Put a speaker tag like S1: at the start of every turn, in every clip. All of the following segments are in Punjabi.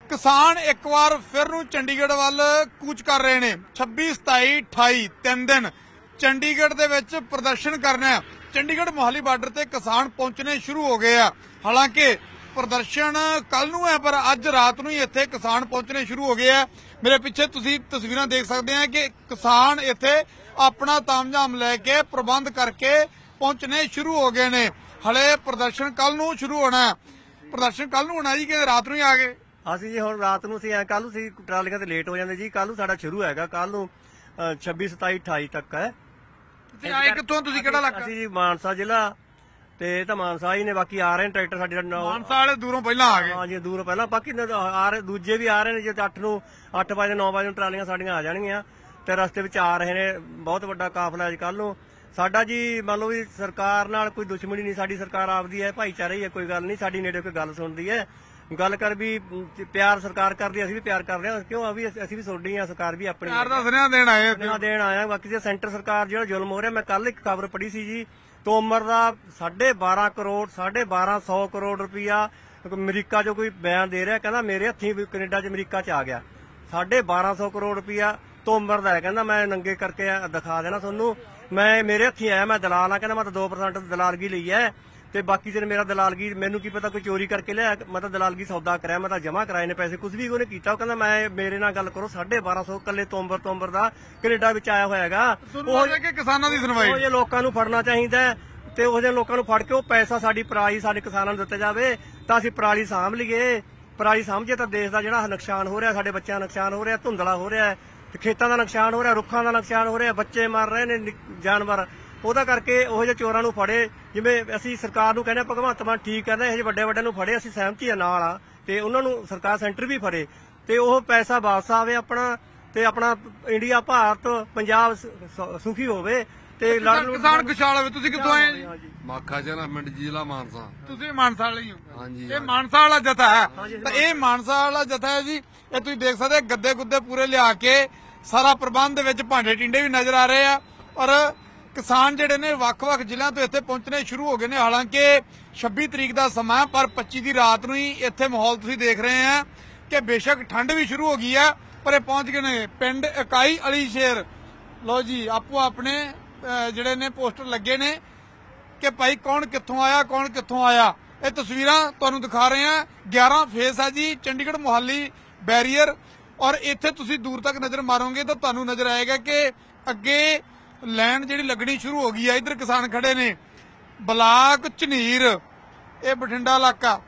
S1: किसान एक बार फिर चंडीगढ़ वाल कूच कर रहे हैं। 26, 27, 28 3 दिन चंडीगढ़ दे विच प्रदर्शन करना है। चंडीगढ़ मोहाली बार्डर ते किसान पहुंचने शुरू हो गए हैं। हालांकि प्रदर्शन कल नूं है, पर अज रात नूं ही इत्थे किसान पहुंचने शुरू हो गए हैं। मेरे पिछे तुसीं तस्वीरां देख सकते हैं कि किसान इत्थे अपना तामझाम लैके प्रबंध करके पहुंचने शुरू हो गए ने। हले प्रदर्शन कल नूं शुरू होना है। प्रदर्शन कल नूं होना जी कि रात नूं ही आ गए।
S2: ਅਸੀਂ ਜੀ ਹੁਣ ਰਾਤ ਨੂੰ ਅਸੀਂ ਕੱਲ ਨੂੰ ਅਸੀਂ ਟਰਾਲੀਆਂ ਤੇ ਲੇਟ ਹੋ ਜਾਂਦੇ ਜੀ। ਕੱਲ ਨੂੰ ਸਾਡਾ ਸ਼ੁਰੂ ਹੈਗਾ, ਕੱਲ ਨੂੰ 26, 27, 28 ਤੱਕ ਹੈ।
S1: ਤੁਸੀਂ ਆਏ ਕਿੱਥੋਂ? ਤੁਸੀਂ ਕਿਹੜਾ ਇਲਾਕਾ?
S2: ਅਸੀਂ ਜੀ ਮਾਨਸਾ ਜ਼ਿਲ੍ਹਾ ਤੇ ਤਾਂ ਮਾਨਸਾ ਹੀ ਨੇ, ਬਾਕੀ ਆ ਰਹੇ ਨੇ ਟਰੈਕਟਰ ਸਾਡੇ
S1: ਮਾਨਸਾ ਵਾਲੇ ਦੂਰੋਂ ਪਹਿਲਾਂ ਆ ਗਏ।
S2: ਹਾਂ ਜੀ, ਦੂਰੋਂ ਪਹਿਲਾਂ, ਬਾਕੀ ਆ ਰਹੇ ਦੂਜੇ ਵੀ ਆ ਰਹੇ ਨੇ। ਜੇ 8 ਵਜੇ 9 ਵਜੇ ਨੂੰ ਟਰਾਲੀਆਂ ਸਾਡੀਆਂ ਆ ਜਾਣਗੀਆਂ ਤੇ ਰਸਤੇ ਵਿੱਚ ਆ ਰਹੇ ਨੇ। ਬਹੁਤ ਵੱਡਾ ਕਾਫਲਾ ਅੱਜ ਕੱਲ ਨੂੰ ਸਾਡਾ ਜੀ। ਮੰਨ ਲਓ ਵੀ ਸਰਕਾਰ ਨਾਲ ਕੋਈ ਦੁਸ਼ਮਣੀ ਨਹੀਂ, ਸਾਡੀ ਸਰਕਾਰ ਆਪਦੀ ਹੈ, ਭਾਈਚਾਰਾ ਹੀ ਹੈ, ਕੋਈ ਗੱਲ ਨਹੀਂ। ਸਾਡੀ ਨੇੜੇ ਕੋਈ ਗੱਲ ਸੁਣਦੀ ਹੈ, ਗੱਲ ਕਰ ਵੀ ਪਿਆਰ ਸਰਕਾਰ ਕਰਦੀ, ਅਸੀਂ ਵੀ ਪਿਆਰ ਕਰਦੇ ਹਾਂ। ਕਿਉਂ ਅਸੀਂ ਵੀ ਸੁਣਦੀ ਹਾਂ, ਸਰਕਾਰ ਵੀ ਆਪਣੀ
S1: ਪਿਆਰ ਦਾ ਸੁਨੇਹਾ ਦੇਣ ਆਏ।
S2: ਬਾਕੀ ਜੇ ਸੈਂਟਰ ਸਰਕਾਰ ਜਿਹੜਾ ਜ਼ੁਲਮ ਹੋ ਰਿਹਾ, ਮੈਂ ਕੱਲ ਇੱਕ ਖਬਰ ਪੜ੍ਹੀ ਸੀ ਜੀ, ਤੋਮਰ ਦਾ 12.5 ਕਰੋੜ 1,250 ਕਰੋੜ ਰੁਪਇਆ ਅਮਰੀਕਾ ਚੋਂ ਕੋਈ ਬਿਆਨ ਦੇ ਰਿਹਾ, ਕਹਿੰਦਾ ਮੇਰੇ ਹੱਥੀਂ ਕੈਨੇਡਾ ਚ ਅਮਰੀਕਾ ਚ ਆ ਗਿਆ 1,250 ਕਰੋੜ ਰੁਪਇਆ ਤੋਮਰ ਦਾ ਹੈ। ਕਹਿੰਦਾ ਮੈਂ ਨੰਗੇ ਕਰਕੇ ਦਿਖਾ ਦੇਣਾ ਤੁਹਾਨੂੰ, ਮੈਂ ਮੇਰੇ ਹੱਥੀਂ ਆਇਆ, ਮੈਂ ਦਲਾਲ ਆ। ਕਹਿੰਦਾ ਮੈਂ ਤਾਂ 2% ਦਲਾਲਗੀ ਲਈ ਹੈ ਤੇ ਬਾਕੀ ਸਿਰ ਮੇਰਾ ਦਲਾਲਗੀ, ਮੈਨੂੰ ਕੀ ਪਤਾ ਕੋਈ ਚੋਰੀ ਕਰਕੇ ਲਿਆ, ਮੈਂ ਤਾਂ ਦਲਾਲਗੀ ਸੌਦਾ ਕਰਿਆ, ਮੈਂ ਤਾਂ ਜਮਾ ਕਰਾਏ ਨੇ ਪੈਸੇ, ਕੁਝ ਵੀ ਉਹਨੇ ਕੀਤਾ। ਉਹ ਕਹਿੰਦਾ ਮੈਂ ਮੇਰੇ ਨਾਲ ਗੱਲ ਕਰੋ, 1,250 ਕੱਲੇ ਤੋਮਰ ਦਾ ਕੈਨੇਡਾ ਵਿੱਚ ਆਇਆ ਹੋਇਆ ਹੈਗਾ।
S1: ਉਹ ਕਿ ਕਿਸਾਨਾਂ ਦੀ ਸੁਣਵਾਈ,
S2: ਉਹ ਜੇ ਲੋਕਾਂ ਨੂੰ ਫੜਨਾ ਚਾਹੀਦਾ ਤੇ ਉਹ ਜਿਹੇ ਲੋਕਾਂ ਨੂੰ ਫੜ ਕੇ ਉਹ ਪੈਸਾ ਸਾਡੀ ਪਰਾਲੀ ਸਾਡੇ ਕਿਸਾਨਾਂ ਨੂੰ ਦਿੱਤਾ ਜਾਵੇ ਤਾਂ ਅਸੀਂ ਪਰਾਲੀ ਸਾਂਭ ਲਈਏ। ਪਰਾਲੀ ਸਾਂਭੀਏ ਤਾਂ ਦੇਸ਼ ਦਾ ਜਿਹੜਾ ਨੁਕਸਾਨ ਹੋ ਰਿਹਾ, ਸਾਡੇ ਬੱਚਿਆਂ ਦਾ ਨੁਕਸਾਨ ਹੋ ਰਿਹਾ, ਧੁੰਦਲਾ ਹੋ ਰਿਹਾ ਤੇ ਖੇਤਾਂ ਦਾ ਨੁਕਸਾਨ ਹੋ ਰਿਹਾ, ਰੁੱਖਾਂ ਦਾ ਨੁਕਸਾਨ ਹੋ ਰਿਹਾ, ਬੱਚੇ ਮਰ ਰਹੇ ਨੇ, ਜਾਨਵਰ। ਉਹਦਾ ਕਰਕੇ ਉਹ ਜਿਹੇ ਚੋਰਾਂ ਨੂੰ ਫੜੇ। ਜਿਵੇਂ ਅਸੀਂ ਸਰਕਾਰ ਨੂੰ ਕਹਿੰਦੇ ਭਗਵੰਤ ਮਾਨ ਠੀਕ ਕਹਿੰਦਾ, ਇਹ ਜਿਹੇ ਵੱਡੇ ਨੂੰ ਫੜੇ, ਅਸੀਂ ਸਹਿਮਤੀ ਨਾਲ ਆ ਤੇ ਉਹਨਾਂ ਨੂੰ ਸਰਕਾਰ ਸੈਂਟਰ ਵੀ ਫੜੇ ਤੇ ਉਹ ਪੈਸਾ ਵਾਪਸ ਆਵੇ ਆਪਣਾ, ਤੇ ਆਪਣਾ ਇੰਡੀਆ ਭਾਰਤ ਪੰਜਾਬ ਸੁਖੀ ਹੋਵੇ ਤੇ
S1: ਕਿਸਾਨ ਖੁਸ਼ਹਾਲ ਹੋਵੇ। ਤੁਸੀਂ ਕਿੱਥੋਂ ਆਏ ਜੀ?
S3: ਮਾਖਾ ਜਨਾ ਪਿੰਡ ਜ਼ਿਲ੍ਹਾ ਮਾਨਸਾ।
S1: ਤੁਸੀਂ ਮਾਨਸਾ ਵਾਲੇ ਹੀ ਹੋ?
S3: ਹਾਂਜੀ।
S1: ਇਹ ਮਾਨਸਾ ਵਾਲਾ ਜਥਾ ਹੈ ਤਾਂ ਇਹ ਮਾਨਸਾ ਵਾਲਾ ਜਥਾ ਹੈ ਜੀ। ਇਹ ਤੁਸੀਂ ਦੇਖ ਸਕਦੇ ਗੱਦੇ ਗੁੱਦੇ ਪੂਰੇ ਲਿਆ ਕੇ ਸਾਰਾ ਪ੍ਰਬੰਧ ਦੇ ਵਿੱਚ ਭਾਂਡੇ ਟਿੰਡੇ ਵੀ ਨਜ਼ਰ ਆ ਰਹੇ ਆ। ਔਰ ਕਿਸਾਨ ਜਿਹੜੇ ਨੇ ਵੱਖ-ਵੱਖ ਜ਼ਿਲ੍ਹਿਆਂ ਤੋਂ ਇੱਥੇ ਪਹੁੰਚਣੇ ਸ਼ੁਰੂ ਹੋ ਗਏ ਨੇ। ਹਾਲਾਂਕਿ 26 ਤਰੀਕ ਦਾ ਸਮਾਂ, ਪਰ 25 ਦੀ ਰਾਤ ਨੂੰ ਹੀ ਇੱਥੇ ਮਾਹੌਲ ਤੁਸੀਂ ਦੇਖ ਰਹੇ ਆ ਕਿ ਬੇਸ਼ੱਕ ਠੰਡ ਵੀ ਸ਼ੁਰੂ ਹੋ ਗਈ ਹੈ, ਪਰ ਇਹ ਪਹੁੰਚ ਗਏ ਨੇ ਪਿੰਡ ਇਕਾਈ ਅਲੀ ਸ਼ੇਰ। ਲੋ ਜੀ, ਆਪੋ ਆਪਣੇ ਜਿਹੜੇ ਨੇ ਪੋਸਟਰ ਲੱਗੇ ਨੇ ਕਿ ਭਾਈ ਕੌਣ ਕਿੱਥੋਂ ਆਇਆ, ਕੌਣ ਕਿੱਥੋਂ ਆਇਆ। ਇਹ ਤਸਵੀਰਾਂ ਤੁਹਾਨੂੰ ਦਿਖਾ ਰਹੇ ਆ। 11 ਫੇਸ ਹੈ ਜੀ ਚੰਡੀਗੜ੍ਹ ਮੋਹਾਲੀ ਬੈਰੀਅਰ। ਔਰ ਇੱਥੇ ਤੁਸੀਂ ਦੂਰ ਤੱਕ ਨਜ਼ਰ ਮਾਰੋਗੇ ਤਾਂ ਤੁਹਾਨੂੰ ਨਜ਼ਰ ਆਏਗਾ ਕਿ ਅੱਗੇ ਲਾਈਨ ਜਿਹੜੀ ਲੱਗਣੀ ਸ਼ੁਰੂ ਹੋ ਗਈ ਹੈ। ਇੱਧਰ ਕਿਸਾਨ ਖੜੇ ਨੇ, ਬਲਾਕ ਝਨੀਰ, ਇਹ ਬਠਿੰਡਾ ਇਲਾਕਾ।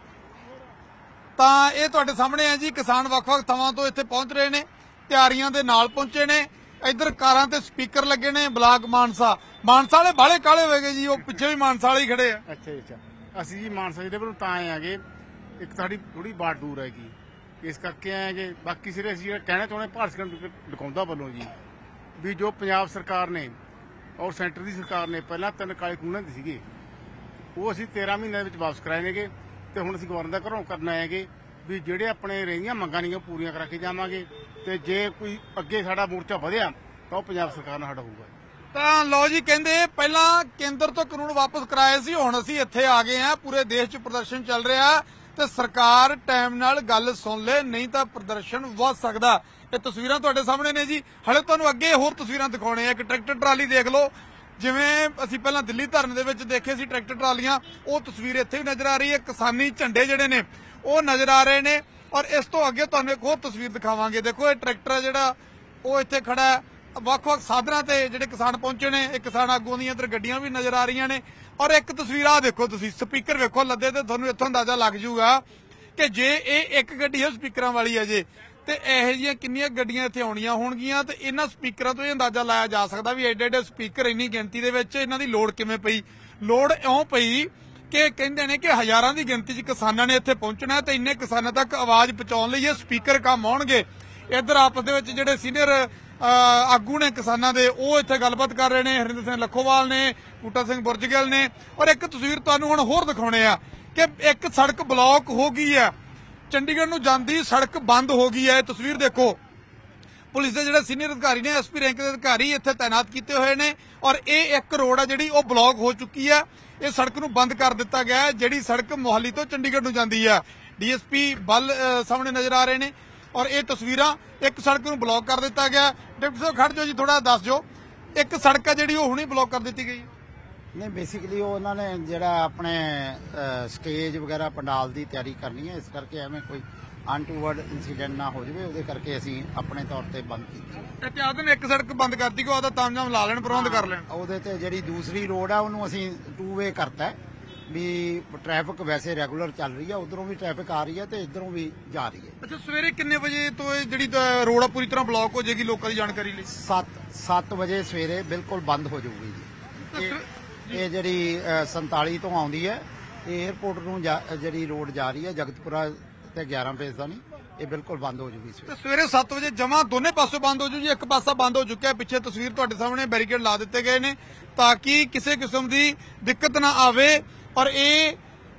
S1: ਤਾਂ ਇਹ ਤੁਹਾਡੇ ਸਾਹਮਣੇ ਹੈ ਜੀ, ਕਿਸਾਨ ਵੱਖ-ਵੱਖ ਥਾਵਾਂ ਤੋਂ ਇੱਥੇ ਪਹੁੰਚ ਰਹੇ ਨੇ, ਤਿਆਰੀਆਂ ਦੇ ਨਾਲ ਪਹੁੰਚੇ ਨੇ। ਇੱਧਰ ਕਾਰਾਂ ਤੇ ਸਪੀਕਰ ਲੱਗੇ ਨੇ। ਬਲਾਕ ਮਾਨਸਾ ਵਾਲੇ ਬਾਲੇ ਕਾਲੇ ਹੋ ਗਏ ਜੀ, ਉਹ ਪਿੱਛੇ ਵੀ ਮਾਨਸਾ ਵਾਲੇ ਹੀ ਖੜੇ ਆ।
S4: ਅੱਛਾ ਅਸੀਂ ਜੀ ਮਾਨਸਾ ਜ਼ਿਲ੍ਹੇ ਵੱਲੋਂ ਤਾਂ ਆਏ ਆਗੇ, ਇੱਕ ਸਾਡੀ ਥੋੜੀ ਬਾੜ ਦੂਰ ਹੈਗੀ, ਇਸ ਕਰਕੇ ਆਏ ਕਿ ਬਾਕੀ ਸਿਰੇ ਅਸੀਂ ਜਿਹੜਾ ਕਹਿਣਾ ਚਾਹੁੰਦੇ ਭਾਰਤ ਸਰਕਾਰ ਡਕਾਉਂਦਾ ਵੱਲੋਂ ਜੀ ਵੀ ਜੋ ਪੰਜਾਬ ਸਰਕਾਰ ਨੇ ਔਰ ਸੈਂਟਰ ਦੀ ਸਰਕਾਰ ਨੇ ਪਹਿਲਾਂ 3 ਕਾਲੇ ਕਾਨੂੰਨ ਦੇ ਸੀਗੇ, ਉਹ ਅਸੀਂ 13 ਮਹੀਨਿਆਂ ਵਿੱਚ ਵਾਪਸ ਕਰਾਏ ਨੇਗੇ ਤੇ ਹੁਣ ਅਸੀਂ ਗਵਰਨਰ ਦਾ ਘਰੋਂ ਕਰਨ ਆਏਗੇ ਵੀ ਜਿਹੜੇ ਆਪਣੇ ਰਹਿੰਦੀਆਂ ਮੰਗਾਂ ਨਹੀਂ ਪੂਰੀਆਂ ਕਰਾ ਕੇ ਜਾਵਾਂਗੇ ਤੇ ਜੇ ਕੋਈ ਅੱਗੇ ਸਾਡਾ ਮੋਰਚਾ ਵਧਿਆ ਤਾਂ ਉਹ ਪੰਜਾਬ ਸਰਕਾਰ ਨਾਲ ਸਾਡਾ ਹੋਊਗਾ।
S1: ਤਾਂ ਲਓ ਜੀ, ਕਹਿੰਦੇ ਪਹਿਲਾਂ ਕੇਂਦਰ ਤੋਂ ਕਾਨੂੰਨ ਵਾਪਸ ਕਰਾਏ ਸੀ, ਹੁਣ ਅਸੀਂ ਇੱਥੇ ਆ ਗਏ ਆ। ਪੂਰੇ ਦੇਸ਼ 'ਚ ਪ੍ਰਦਰਸ਼ਨ ਚੱਲ ਰਿਹਾ ਤੇ ਸਰਕਾਰ ਟਾਈਮ ਨਾਲ ਗੱਲ ਸੁਣ ਲੈ, ਨਹੀਂ ਤਾਂ ਪ੍ਰਦਰਸ਼ਨ ਵੱਧ ਸਕਦਾ। ਇਹ ਤਸਵੀਰਾਂ ਤੁਹਾਡੇ ਸਾਹਮਣੇ ਨੇ ਜੀ। ਹਲੇ ਤੁਹਾਨੂੰ ਅੱਗੇ ਹੋਰ ਤਸਵੀਰਾਂ ਦਿਖਾਉਣੇ ਆ। ਇੱਕ ਟਰੈਕਟਰ ਟਰਾਲੀ ਦੇਖ ਲਓ, ਜਿਵੇਂ ਅਸੀਂ ਪਹਿਲਾਂ ਦਿੱਲੀ ਧਰਨੇ ਦੇ ਵਿੱਚ ਦੇਖੇ ਸੀ ਟਰੈਕਟਰ ਟਰਾਲੀਆਂ, ਉਹ ਤਸਵੀਰ ਇੱਥੇ ਵੀ ਨਜ਼ਰ ਆ ਰਹੀ ਹੈ। ਕਿਸਾਨੀ ਝੰਡੇ ਜਿਹੜੇ ਨੇ ਉਹ ਨਜ਼ਰ ਆ ਰਹੇ ਨੇ। ਔਰ ਇਸ ਤੋਂ ਅੱਗੇ ਤੁਹਾਨੂੰ ਇੱਕ ਹੋਰ ਤਸਵੀਰ ਦਿਖਾਵਾਂਗੇ। ਦੇਖੋ, ਇਹ ਟਰੈਕਟਰ ਹੈ ਜਿਹੜਾ ਉਹ ਇੱਥੇ ਖੜਾ ਹੈ। ਵੱਖ-ਵੱਖ ਸਾਧਨਾਂ ਤੇ ਜਿਹੜੇ ਕਿਸਾਨ ਪਹੁੰਚੇ ਨੇ, ਇਹ ਕਿਸਾਨ ਆਗੂਆਂ ਦੀਆਂ ਇੱਧਰ ਗੱਡੀਆਂ ਵੀ ਨਜ਼ਰ ਆ ਰਹੀਆਂ ਨੇ। ਔਰ ਇੱਕ ਤਸਵੀਰ ਆ ਦੇਖੋ, ਤੁਸੀਂ ਸਪੀਕਰ ਵੇਖੋ ਲੱਦੇ ਤੇ ਤੁਹਾਨੂੰ ਇੱਥੋਂ ਅੰਦਾਜ਼ਾ ਲੱਗ ਜਾਊਗਾ ਕਿ ਜੇ ਇਹ ਇੱਕ ਗੱਡੀ ਹੈ ਸਪੀਕਰਾਂ ਵਾਲੀ ਹੈ ਜੇ, ਤੇ ਇਹੋ ਜਿਹੀਆਂ ਕਿੰਨੀਆਂ ਗੱਡੀਆਂ ਇੱਥੇ ਆਉਣੀਆਂ ਹੋਣਗੀਆਂ। ਤੇ ਇਹਨਾਂ ਸਪੀਕਰਾਂ ਤੋਂ ਇਹ ਅੰਦਾਜ਼ਾ ਲਾਇਆ ਜਾ ਸਕਦਾ ਵੀ ਏਡੇ ਸਪੀਕਰ ਇੰਨੀ ਗਿਣਤੀ ਦੇ ਵਿੱਚ ਇਹਨਾਂ ਦੀ ਲੋੜ ਕਿਵੇਂ ਪਈ। ਲੋੜ ਇਉਂ ਪਈ ਕਿ ਕਹਿੰਦੇ ਨੇ ਕਿ ਹਜ਼ਾਰਾਂ ਦੀ ਗਿਣਤੀ 'ਚ ਕਿਸਾਨਾਂ ਨੇ ਇੱਥੇ ਪਹੁੰਚਣਾ ਤੇ ਇੰਨੇ ਕਿਸਾਨਾਂ ਤੱਕ ਆਵਾਜ਼ ਪਹੁੰਚਾਉਣ ਲਈ ਇਹ ਸਪੀਕਰ ਕੰਮ ਆਉਣਗੇ। ਇੱਧਰ ਆਪਸ ਦੇ ਵਿੱਚ ਜਿਹੜੇ ਸੀਨੀਅਰ ਆਗੂ ਨੇ ਕਿਸਾਨਾਂ ਦੇ, ਉਹ ਇੱਥੇ ਗੱਲਬਾਤ ਕਰ ਰਹੇ ਨੇ। ਹਰਿੰਦਰ ਸਿੰਘ ਲੱਖੋਵਾਲ ਨੇ, ਬੂਟਾ ਸਿੰਘ ਬੁਰਜਗਿੱਲ ਨੇ। ਔਰ ਇੱਕ ਤਸਵੀਰ ਤੁਹਾਨੂੰ ਹੁਣ ਹੋਰ ਦਿਖਾਉਣੇ ਆ ਕਿ ਇੱਕ ਸੜਕ ਬਲੌਕ ਹੋ ਗਈ ਹੈ, ਚੰਡੀਗੜ੍ਹ ਨੂੰ ਜਾਂਦੀ ਸੜਕ ਬੰਦ ਹੋ ਗਈ ਹੈ। ਇਹ ਤਸਵੀਰ ਦੇਖੋ, ਪੁਲਿਸ ਦੇ ਜਿਹੜੇ ਸੀਨੀਅਰ ਅਧਿਕਾਰੀ ਨੇ, ਐਸਪੀ ਰੈਂਕ ਦੇ ਅਧਿਕਾਰੀ ਇੱਥੇ ਤਾਇਨਾਤ ਕੀਤੇ ਹੋਏ ਨੇ। ਔਰ ਇਹ ਇੱਕ ਰੋਡ ਆ ਜਿਹੜੀ ਉਹ ਬਲੌਕ ਹੋ ਚੁੱਕੀ ਹੈ। ਇਹ ਸੜਕ ਨੂੰ ਬੰਦ ਕਰ ਦਿੱਤਾ ਗਿਆ ਹੈ, ਜਿਹੜੀ ਸੜਕ ਮੋਹਾਲੀ ਤੋਂ ਚੰਡੀਗੜ੍ਹ ਨੂੰ ਜਾਂਦੀ ਹੈ। ਡੀਐਸਪੀ ਬਲ ਸਾਹਮਣੇ ਨਜ਼ਰ ਆ ਰਹੇ ਨੇ ਔਰ ਇਹ ਤਸਵੀਰਾਂ ਇੱਕ ਸੜਕ ਨੂੰ ਬਲੌਕ ਕਰ ਦਿੱਤਾ ਗਿਆ। ਡਿਪਟੀ ਸਾਹਿਬ ਖੜ ਜਾਓ ਜੀ, ਥੋੜਾ ਦੱਸ ਦਿਓ, ਇੱਕ ਸੜਕ ਹੈ ਜਿਹੜੀ ਉਹ ਹੁਣੇ ਬਲੌਕ ਕਰ ਦਿੱਤੀ ਗਈ।
S5: ਨਹੀਂ, ਬੇਸਿਕਲੀ ਉਹ ਉਹਨਾਂ ਨੇ ਜਿਹੜਾ ਆਪਣੇ ਸਟੇਜ ਵਗੈਰਾ ਪੰਡਾਲ ਦੀ ਤਿਆਰੀ ਕਰਨੀ ਹੈ, ਇਸ ਕਰਕੇ ਐਵੇਂ ਕੋਈ ਅਨਟੂਵਰਡ ਇਨਸੀਡੈਂਟ ਨਾ ਹੋ ਜਾਵੇ, ਉਹਦੇ ਕਰਕੇ ਅਸੀਂ ਆਪਣੇ ਤੌਰ ਤੇ ਬੰਦ ਕੀਤੀ।
S1: ਇਤਿਹਾਸ ਨੇ ਇੱਕ ਸੜਕ ਬੰਦ ਕਰਤੀ ਕਿ ਉਹਦਾ ਤਾਮਝਾਮ ਲਾ ਲੈਣ, ਪ੍ਰਬੰਧ ਕਰ ਲੈਣ।
S5: ਉਹਦੇ ਤੇ ਜਿਹੜੀ ਦੂਸਰੀ ਰੋਡ ਆ ਉਹਨੂੰ ਅਸੀਂ 2 ਵੇ ਕਰਤਾ ਵੀ ਟ੍ਰੈਫਿਕ ਵੈਸੇ ਰੈਗੂਲਰ ਚੱਲ ਰਹੀ ਹੈ, ਉਧਰੋਂ ਵੀ ਟ੍ਰੈਫਿਕ ਆ ਰਹੀ ਹੈ ਤੇ ਇਧਰੋਂ ਵੀ ਜਾ ਰਹੀ ਹੈ।
S1: ਅੱਛਾ, ਸਵੇਰੇ ਕਿੰਨੇ ਵਜੇ ਤੋਂ ਇਹ ਜਿਹੜੀ ਰੋਡ ਆ ਪੂਰੀ ਤਰ੍ਹਾਂ ਬਲੌਕ ਹੋ ਜਾਏਗੀ ਲੋਕਾਂ ਦੀ ਜਾਣਕਾਰੀ ਲਈ?
S5: 7 ਵਜੇ ਸਵੇਰੇ ਬਿਲਕੁਲ ਬੰਦ ਹੋ ਜਾਊਗੀ ਜੀ। ਇਹ ਜਿਹੜੀ 47 ਤੋਂ ਆਉਂਦੀ ਹੈ, ਇਹ 에ਅਰਪੋਰਟ ਨੂੰ ਜਿਹੜੀ ਰੋਡ ਜਾ ਰਹੀ ਹੈ ਜਗਤਪੁਰਾ ਤੇ 11 ਫੇਸ ਦਾ ਨਹੀਂ, ਇਹ ਬਿਲਕੁਲ ਬੰਦ ਹੋ ਜੂਗੀ
S1: ਸਵੇਰੇ 7 ਵਜੇ ਜਮਾਂ ਦੋਨੇ ਪਾਸੋਂ ਬੰਦ ਹੋ ਜੂ ਜੀ। ਇੱਕ ਪਾਸਾ ਬੰਦ ਹੋ ਚੁੱਕਿਆ, ਪਿੱਛੇ ਤਸਵੀਰ ਤੁਹਾਡੇ ਸਾਹਮਣੇ ਬੈਰੀਕੇਡ ਲਾ ਦਿੱਤੇ ਗਏ ਨੇ ਤਾਂ ਕਿ ਕਿਸੇ ਕਿਸਮ ਦੀ ਦਿੱਕਤ ਨਾ ਆਵੇ। ਔਰ ਇਹ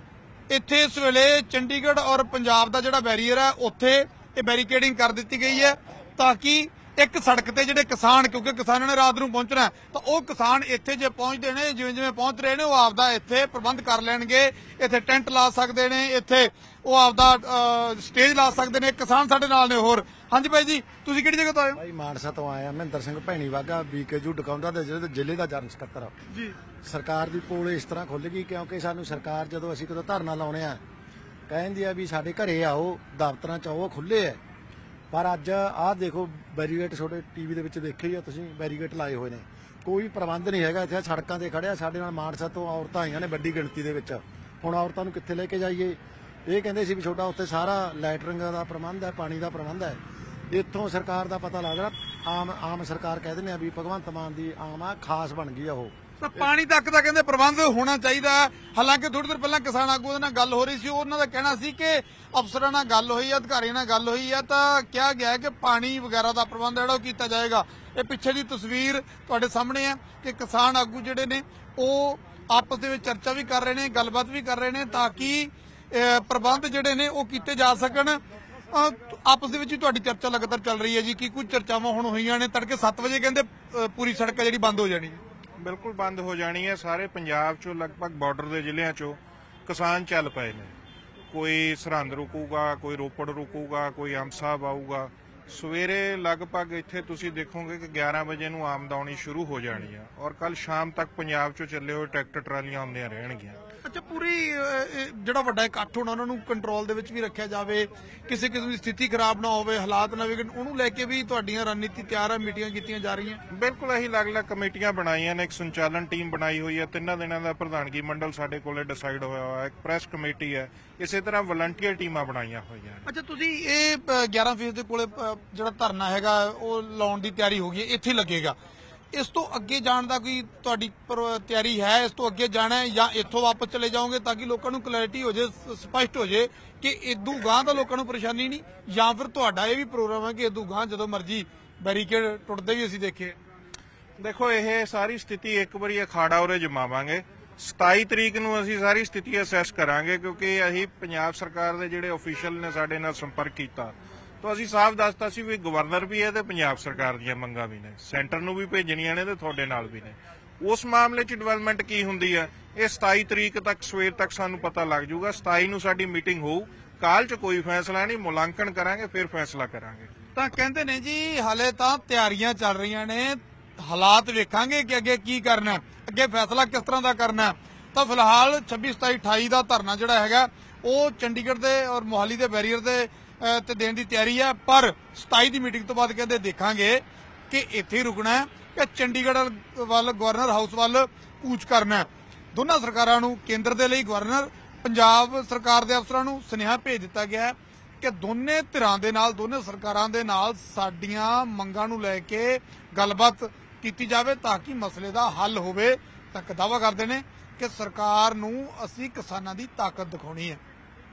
S1: ਇੱਥੇ ਇਸ ਵੇਲੇ ਚੰਡੀਗੜ੍ਹ ਔਰ ਪੰਜਾਬ ਦਾ ਜਿਹੜਾ ਬੈਰੀਅਰ ਹੈ ਉੱਥੇ ਇਹ ਬੈਰੀਕੇਡਿੰਗ ਕਰ ਦਿੱਤੀ ਗਈ ਹੈ ਤਾਂ ਕਿ ਇੱਕ ਸੜਕ ਤੇ ਜਿਹੜੇ ਕਿਸਾਨ, ਕਿਉਂਕਿ ਕਿਸਾਨਾਂ ਨੇ ਰਾਤ ਨੂੰ ਪਹੁੰਚਣਾ ਤਾਂ ਉਹ ਕਿਸਾਨ ਇੱਥੇ ਜੇ ਪਹੁੰਚਦੇ ਨੇ, ਜਿਵੇਂ ਜਿਵੇਂ ਪਹੁੰਚ ਰਹੇ ਨੇ, ਉਹ ਆਪਦਾ ਇੱਥੇ ਪ੍ਰਬੰਧ ਕਰ ਲੈਣਗੇ। ਇੱਥੇ ਟੈਂਟ ਲਾ ਸਕਦੇ ਨੇ, ਇੱਥੇ ਉਹ ਆਪਦਾ ਸਟੇਜ ਲਾ ਸਕਦੇ ਨੇ। ਕਿਸਾਨ ਸਾਡੇ ਨਾਲ ਨੇ ਹੋਰ। ਹਾਂਜੀ ਭਾਈ ਜੀ, ਤੁਸੀਂ ਕਿਹੜੀ ਜਗ੍ਹਾ ਤੋਂ ਆਏ ਹੋ?
S6: ਭਾਈ ਮਾਨਸਾ ਤੋਂ ਆਇਆ, ਮਹਿੰਦਰ ਸਿੰਘ ਭੈਣੀ ਵਾਗਾ, ਬੀਕੇਯੂ ਡਕਾਉਂਦਾ ਦੇ ਜ਼ਿਲ੍ਹੇ ਦਾ ਜਨਰਲ ਸਕੱਤਰ
S1: ਜੀ।
S6: ਸਰਕਾਰ ਦੀ ਪੋਲ ਇਸ ਤਰ੍ਹਾਂ ਖੁੱਲ ਗਈ ਕਿਉਂਕਿ ਸਾਨੂੰ ਸਰਕਾਰ ਜਦੋਂ ਅਸੀਂ ਕਦੋਂ ਧਰਨਾ ਲਾਉਣੇ ਆ ਕਹਿੰਦੀ ਆ ਵੀ ਸਾਡੇ ਘਰੇ ਆਓ, ਦਫ਼ਤਰਾਂ ਚ ਆਓ, ਖੁੱਲੇ ਆ। ਪਰ ਅੱਜ ਆਹ ਦੇਖੋ ਬੈਰੀਗੇਟ, ਛੋਟੇ ਟੀਵੀ ਦੇ ਵਿੱਚ ਦੇਖੇ ਹੀ ਆ ਤੁਸੀਂ, ਬੈਰੀਗੇਟ ਲਾਏ ਹੋਏ ਨੇ, ਕੋਈ ਪ੍ਰਬੰਧ ਨਹੀਂ ਹੈਗਾ। ਇੱਥੇ ਸੜਕਾਂ ਤੇ ਖੜਿਆ, ਸਾਡੇ ਨਾਲ ਮਾਨਸਾ ਤੋਂ ਔਰਤਾਂ ਆਈਆਂ ਨੇ ਵੱਡੀ ਗਿਣਤੀ ਦੇ ਵਿੱਚ। ਹੁਣ ਔਰਤਾਂ ਨੂੰ ਕਿੱਥੇ ਲੈ ਕੇ ਜਾਈਏ? ਇਹ ਕਹਿੰਦੇ ਸੀ ਵੀ ਛੋਟਾ ਉੱਥੇ ਸਾਰਾ ਲੈਟਰਿੰਗ ਦਾ ਪ੍ਰਬੰਧ ਹੈ, ਪਾਣੀ ਦਾ ਪ੍ਰਬੰਧ ਹੈ। ਇੱਥੋਂ ਸਰਕਾਰ ਦਾ ਪਤਾ ਲੱਗਦਾ, ਆਮ ਸਰਕਾਰ ਕਹਿ ਦਿੰਦੇ ਆ ਵੀ ਭਗਵੰਤ ਮਾਨ ਦੀ ਆਮ ਆ, ਖਾਸ ਬਣ ਗਈ ਆ ਉਹ।
S1: ਤਾਂ ਪਾਣੀ ਤੱਕ ਦਾ ਕਹਿੰਦੇ ਪ੍ਰਬੰਧ ਹੋਣਾ ਚਾਹੀਦਾ। ਹਾਲਾਂਕਿ ਥੋੜੀ ਦੇਰ ਪਹਿਲਾਂ ਕਿਸਾਨ ਆਗੂਆਂ ਨਾਲ ਗੱਲ ਹੋ ਰਹੀ ਸੀ, ਉਹਨਾਂ ਦਾ ਕਹਿਣਾ ਸੀ ਕਿ ਅਫਸਰਾਂ ਨਾਲ ਗੱਲ ਹੋਈ ਹੈ, ਅਧਿਕਾਰੀਆਂ ਨਾਲ ਗੱਲ ਹੋਈ ਹੈ ਤਾਂ ਕਿਹਾ ਗਿਆ ਕਿ ਪਾਣੀ ਵਗੈਰਾ ਦਾ ਪ੍ਰਬੰਧ ਜਿਹੜਾ ਉਹ ਕੀਤਾ ਜਾਏਗਾ। ਇਹ ਪਿੱਛੇ ਦੀ ਤਸਵੀਰ ਤੁਹਾਡੇ ਸਾਹਮਣੇ ਹੈ ਕਿ ਕਿਸਾਨ ਆਗੂ ਜਿਹੜੇ ਨੇ ਉਹ ਆਪਸ ਦੇ ਵਿੱਚ ਚਰਚਾ ਵੀ ਕਰ ਰਹੇ ਨੇ, ਗੱਲਬਾਤ ਵੀ ਕਰ ਰਹੇ ਨੇ ਤਾਂ ਕਿ ਪ੍ਰਬੰਧ ਜਿਹੜੇ ਨੇ ਉਹ ਕੀਤੇ ਜਾ ਸਕਣ। ਆਪਸ ਦੇ ਵਿੱਚ ਹੀ ਤੁਹਾਡੀ ਚਰਚਾ ਲਗਾਤਾਰ ਚੱਲ ਰਹੀ ਹੈ ਜੀ, ਕੀ ਕੁਝ ਚਰਚਾਵਾਂ ਹੁਣ ਹੋਈਆਂ ਨੇ? ਤੜਕੇ 7 ਵਜੇ ਕਹਿੰਦੇ ਪੂਰੀ ਸੜਕ ਜਿਹੜੀ ਬੰਦ ਹੋ ਜਾਣੀ।
S7: ਬਿਲਕੁਲ ਬੰਦ ਹੋ ਜਾਣੀ ਹੈ। ਸਾਰੇ ਪੰਜਾਬ ਚੋਂ ਲਗਭਗ ਬਾਰਡਰ ਦੇ ਜ਼ਿਲ੍ਹਿਆਂ ਚੋਂ ਕਿਸਾਨ ਚੱਲ ਪਏ ਨੇ। ਕੋਈ ਸਰਹੰਦ ਰੁਕੂਗਾ, ਕੋਈ ਰੋਪੜ ਰੁਕੂਗਾ, ਕੋਈ ਅੰਬ ਸਾਹਿਬ ਆਊਗਾ। ਸਵੇਰੇ ਲਗਭਗ ਇੱਥੇ ਤੁਸੀਂ ਦੇਖੋਗੇ ਕਿ 11 ਵਜੇ ਨੂੰ ਆਮਦ ਸ਼ੁਰੂ ਹੋ ਜਾਣੀ ਆ ਔਰ ਕੱਲ ਸ਼ਾਮ ਤੱਕ ਪੰਜਾਬ ਚੋਂ ਚੱਲੇ ਹੋਏ ਟਰੈਕਟਰ ਟਰਾਲੀਆਂ ਆਉਂਦੀਆਂ ਰਹਿਣਗੀਆਂ।
S1: ਅੱਛਾ, ਪੂਰੀ ਜਿਹੜਾ ਵੱਡਾ ਇਕੱਠ ਹੋਣਾ ਉਹਨਾਂ ਨੂੰ ਕੰਟਰੋਲ ਦੇ ਵਿੱਚ ਵੀ ਰੱਖਿਆ ਜਾਵੇ, ਕਿਸੇ ਕਿਸਮ ਦੀ ਸਥਿਤੀ ਖਰਾਬ ਨਾ ਹੋਵੇ, ਹਾਲਾਤ ਨਾ ਵਿਗੜਨ, ਉਹਨੂੰ ਲੈ ਕੇ ਵੀ ਤੁਹਾਡੀਆਂ ਰਣਨੀਤੀ ਤਿਆਰ ਹੈ, ਮੀਟਿੰਗਾਂ ਕੀਤੀਆਂ ਜਾ ਰਹੀਆਂ?
S7: ਬਿਲਕੁਲ, ਅਸੀਂ ਅਲੱਗ-ਅਲੱਗ ਕਮੇਟੀਆਂ ਬਣਾਈਆਂ ਨੇ। ਇੱਕ ਸੰਚਾਲਨ ਟੀਮ ਬਣਾਈ ਹੋਈ ਹੈ, 3 ਦਿਨਾਂ ਦਾ ਪ੍ਰਧਾਨਗੀ ਮੰਡਲ ਸਾਡੇ ਕੋਲੇ ਡਿਸਾਈਡ ਹੋਇਆ ਹੋਇਆ। ਇੱਕ ਪ੍ਰੈਸ ਕਮੇਟੀ ਹੈ, ਇਸੇ ਤਰ੍ਹਾਂ ਵਲੰਟੀਅਰ ਟੀਮਾਂ ਬਣਾਈਆਂ ਹੋਈਆਂ।
S1: ਅੱਛਾ, ਤੁਸੀਂ ਇਹ 11 ਫੇਸ ਦੇ ਕੋਲੇ ਜਿਹੜਾ ਧਰਨਾ ਹੈਗਾ ਉਹ ਲਾਉਣ ਦੀ ਤਿਆਰੀ ਹੋ ਗਈ ਹੈ, ਇੱਥੇ ਲੱਗੇਗਾ। ਇਸ ਤੋਂ ਅੱਗੇ ਜਾਣ ਦਾ ਕੋਈ ਤੁਹਾਡੀ ਤਿਆਰੀ ਹੈ? ਇਸ ਤੋਂ ਅੱਗੇ ਜਾਣਾ ਹੈ ਜਾਂ ਇੱਥੋਂ ਵਾਪਸ ਚਲੇ ਜਾਓਗੇ ਤਾਂ ਕਿ ਲੋਕਾਂ ਨੂੰ ਕਲੈਰਿਟੀ ਹੋ ਜਾਏ, ਸਪਸ਼ਟ ਹੋ ਜਾਏ ਕਿ ਇਦੋਂ ਗਾਂ ਤਾਂ ਲੋਕਾਂ ਨੂੰ ਪਰੇਸ਼ਾਨੀ ਨਹੀਂ, ਜਾਂ ਫਿਰ ਤੁਹਾਡਾ ਇਹ ਵੀ ਪ੍ਰੋਗਰਾਮ ਹੈ ਕਿ ਇਦੋਂ ਗਾਂ ਜਦੋਂ ਮਰਜ਼ੀ ਬੈਰੀਕੇਡ ਟੁੱਟਦੇ ਵੀ ਅਸੀਂ ਦੇਖੇ?
S7: ਦੇਖੋ, ਇਹ ਸਾਰੀ ਸਥਿਤੀ ਇੱਕ ਵਾਰੀ ਅਖਾੜਾ ਉਰੇ ਜਮਾਵਾਂਗੇ। 27 ਤਰੀਕ ਨੂੰ ਅਸੀਂ ਸਾਰੀ ਸਥਿਤੀ ਅਸੈਸ ਕਰਾਂਗੇ ਕਿਉਂਕਿ ਅਸੀਂ ਪੰਜਾਬ ਸਰਕਾਰ ਦੇ ਜਿਹੜੇ ਅਫੀਸ਼ੀਅਲ ਨੇ ਸਾਡੇ ਨਾਲ ਸੰਪਰਕ ਕੀਤਾ ਤਾਂ ਅਸੀਂ ਸਾਫ਼ ਦੱਸਤਾ ਸੀ ਵੀ ਗਵਰਨਰ ਵੀ ਹੈ ਤੇ ਪੰਜਾਬ ਸਰਕਾਰ ਦੀਆਂ ਮੰਗਾਂ ਵੀ ਨੇ, ਸੈਂਟਰ ਨੂੰ ਵੀ ਭੇਜਣੀਆਂ ਨੇ ਤੇ ਤੁਹਾਡੇ ਨਾਲ ਵੀ ਨੇ। ਉਸ ਮਾਮਲੇ 'ਚ ਡਿਵੈਲਪਮੈਂਟ ਕੀ ਹੁੰਦੀ ਹੈ ਇਹ 27 ਤਰੀਕ ਤੱਕ ਸਵੇਰ ਤੱਕ ਸਾਨੂੰ ਪਤਾ ਲੱਗ ਜਾਊਗਾ। 27 ਨੂੰ ਸਾਡੀ ਮੀਟਿੰਗ ਹੋਊ, ਕਾਲ 'ਚ ਕੋਈ ਫੈਸਲਾ ਨਹੀਂ, ਮੁਲਾਂਕਣ ਕਰਾਂਗੇ ਫਿਰ ਫੈਸਲਾ ਕਰਾਂਗੇ।
S1: ਤਾਂ ਕਹਿੰਦੇ ਨੇ ਜੀ ਹਾਲੇ ਤਾਂ ਤਿਆਰੀਆਂ ਚੱਲ ਰਹੀਆਂ ਨੇ, ਹਾਲਾਤ ਵੇਖਾਂਗੇ ਕਿ ਅੱਗੇ ਕੀ ਕਰਨਾ, ਅੱਗੇ ਫੈਸਲਾ ਕਿਸ ਤਰ੍ਹਾਂ ਦਾ ਕਰਨਾ। ਤਾਂ ਫਿਲਹਾਲ 26, 27, 28 ਦਾ ਧਰਨਾ ਜਿਹੜਾ ਹੈਗਾ ਉਹ ਚੰਡੀਗੜ੍ਹ ਦੇ ਔਰ ਮੋਹਾਲੀ ਦੇ ਬੈਰੀਅਰ ਦੇ ਤੇ ਦੇਣ ਦੀ ਤਿਆਰੀ ਹੈ। ਪਰ 27 ਦੀ ਮੀਟਿੰਗ ਤੋਂ ਬਾਅਦ ਕਹਿੰਦੇ ਦੇਖਾਂਗੇ ਕਿ ਇੱਥੇ ਰੁਕਣਾ ਹੈ ਕਿ ਚੰਡੀਗੜ੍ਹ ਵੱਲ, ਗਵਰਨਰ ਹਾਊਸ ਵੱਲ ਕੂਚ ਕਰਨਾ। ਦੋਨਾਂ ਸਰਕਾਰਾਂ ਨੂੰ, ਕੇਂਦਰ ਦੇ ਲਈ ਗਵਰਨਰ, ਪੰਜਾਬ ਸਰਕਾਰ ਦੇ ਅਫਸਰਾਂ ਨੂੰ ਸੁਨੇਹਾ ਭੇਜ ਦਿੱਤਾ ਗਿਆ ਕਿ ਦੋਨੇ ਧਿਰਾਂ ਦੇ ਨਾਲ, ਦੋਨੇ ਸਰਕਾਰਾਂ ਦੇ ਨਾਲ ਸਾਡੀਆਂ ਮੰਗਾਂ ਨੂੰ ਲੈ ਕੇ ਗੱਲਬਾਤ ਕੀਤੀ ਜਾਵੇ ਤਾਂ ਕਿ ਮਸਲੇ ਦਾ ਹੱਲ ਹੋਵੇ। ਤਾਂ ਦਾਅਵਾ ਕਰਦੇ ਨੇ ਕਿ ਸਰਕਾਰ ਨੂੰ ਅਸੀਂ ਕਿਸਾਨਾਂ ਦੀ ਤਾਕਤ ਦਿਖਾਉਣੀ ਹੈ।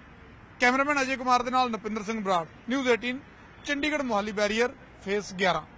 S1: ਕੈਮਰਾਮੈਨ ਅਜੇ ਕੁਮਾਰ ਦੇ ਨਾਲ Napinder Singh Brar, news 18, Chandigarh Mohali barrier, phase 11।